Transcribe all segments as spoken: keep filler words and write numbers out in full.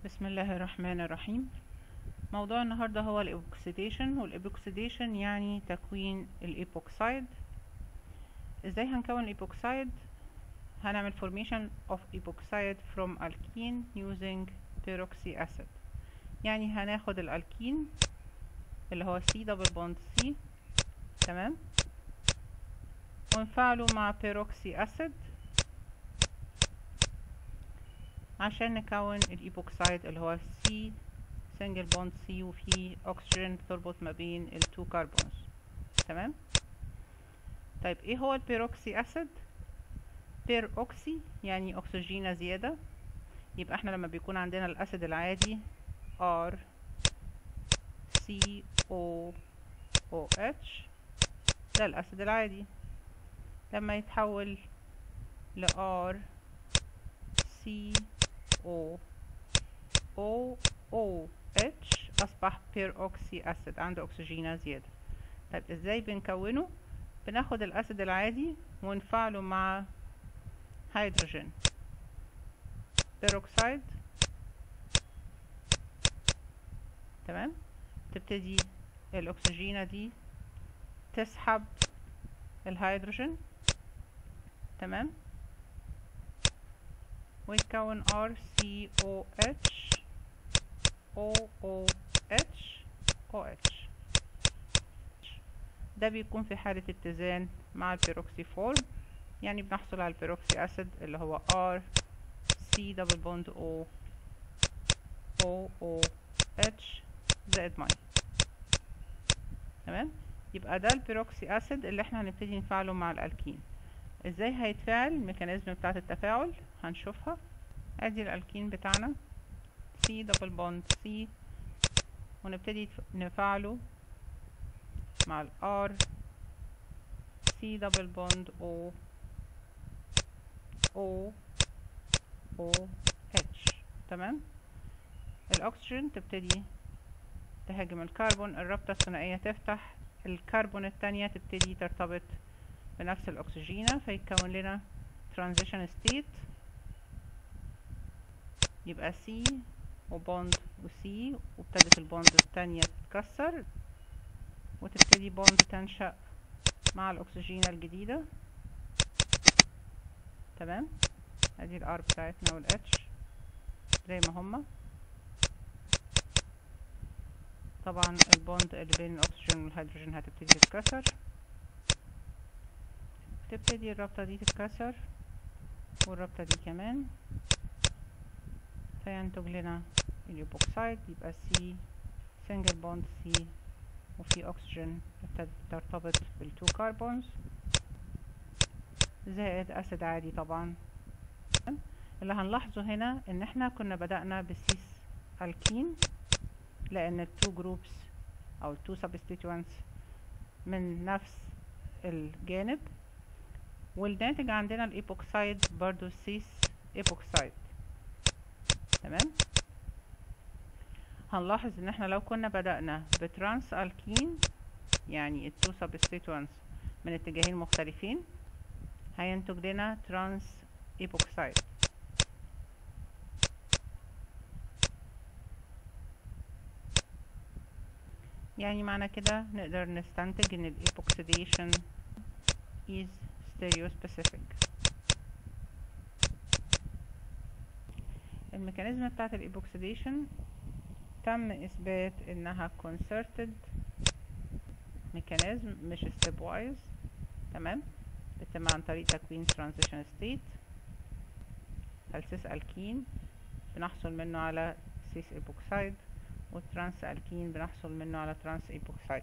بسم الله الرحمن الرحيم. موضوع النهاردة هو الايبوكسيديشن، والايبوكسيديشن يعني تكوين الايبوكسايد. ازاي هنكون الايبوكسايد؟ هنعمل formation of epoxide from alkene using peroxy acid. يعني هناخد الالكين اللي هو C double bond C، تمام، ونفعله مع peroxy acid عشان نكون الايبوكسايد اللي هو C single bond C وفي oxygen بتربط ما بين التو كربونز، تمام. طيب ايه هو البيروكسي اسيد؟ بيروكسي يعني اكسجينة زيادة، يبقى احنا لما بيكون عندنا الاسيد العادي R C O O H ده الاسيد العادي، لما يتحول ل R C O O O H اصبح بيروكسي اسيد، عنده اكسجينة زيادة. طيب ازاي بنكونه؟ بناخد الاسيد العادي ونفعله مع هيدروجين بيروكسايد، تمام. تبتدي الاكسجينة دي تسحب الهيدروجين، تمام، ويتكون R C O H O O H O H. ده بيكون في حالة اتزان مع البيروكسي فورم، يعني بنحصل على البيروكسي اسيد اللي هو R C double bond O O O H زائد مية، تمام. يبقى ده البيروكسي اسيد اللي احنا هنبتدي نفعله مع الالكين. ازاي هيتفاعل؟ الميكانيزم بتاعة التفاعل هنشوفها. ادي الالكين بتاعنا C double bond C، ونبتدي نفعله مع ال R C double bond O O O H، تمام. الاكسجين تبتدي تهاجم الكربون، الرابطة الثنائية تفتح، الكربون التانية تبتدي ترتبط بنفس الاكسجينة فيتكون لنا transition state، يبقى C وبوند وسي، وابتدت البوند التانية تتكسر وتبتدي بوند تنشأ مع الاكسجينة الجديدة، تمام. ادي الار بتاعتنا والاتش زي ما هما. طبعا البوند اللي بين الاكسجين والهيدروجين هتبتدي تتكسر، تبتدي الرابطة دي تتكسر والرابطة دي كمان، فينتج لنا الايبوكسايد. يبقى C single bond C وفي اكسجين ابتدت ترتبط بالتو كربونز زائد اسيد عادي. طبعا اللي هنلاحظه هنا ان احنا كنا بدأنا بسيس الكين لان التو جروبس او التو سبستيتوينتس من نفس الجانب، والناتج عندنا الايبوكسايد برضو سيس ايبوكسايد، تمام. هنلاحظ ان احنا لو كنا بدأنا بترانس الكين يعني التو سبستيتوينتس من اتجاهين مختلفين هينتج لنا ترانس ايبوكسايد. يعني معنى كده نقدر نستنتج ان الايبوكسيديشن is stereospecific. الميكانيزم بتاعت الايبوكسيديشن تم اثبات انها concerted ميكانيزم مش stepwise، تمام. بتتم عن طريق تكوين transition state. السيس الكين بنحصل منه على سيس ايبوكسايد، والترانس الكين بنحصل منه على ترانس ايبوكسايد.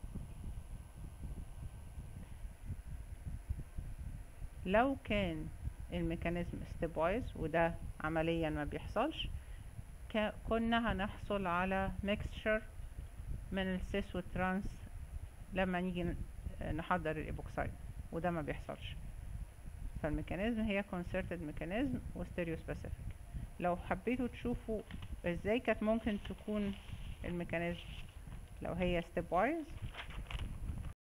لو كان الميكانيزم stepwise وده عمليا ما بيحصلش، كنا هنحصل على mixture من السيس والترانس لما نيجي نحضر الايبوكسايد، وده ما بيحصلش. فالميكانيزم هي concerted ميكانيزم و stereospecific. لو حبيتوا تشوفوا ازاي كانت ممكن تكون الميكانيزم لو هي stepwise،